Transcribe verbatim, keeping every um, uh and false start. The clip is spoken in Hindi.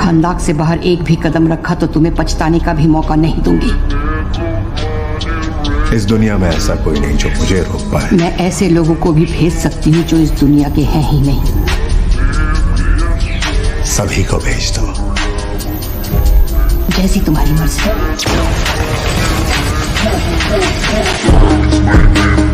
खानदान से बाहर एक भी कदम रखा तो तुम्हें पछताने का भी मौका नहीं दूंगी। इस दुनिया में ऐसा कोई नहीं जो मुझे रोक पाए। मैं ऐसे लोगों को भी भेज सकती हूँ जो इस दुनिया के हैं ही नहीं। सभी को भेज दो, जैसी तुम्हारी मर्जी।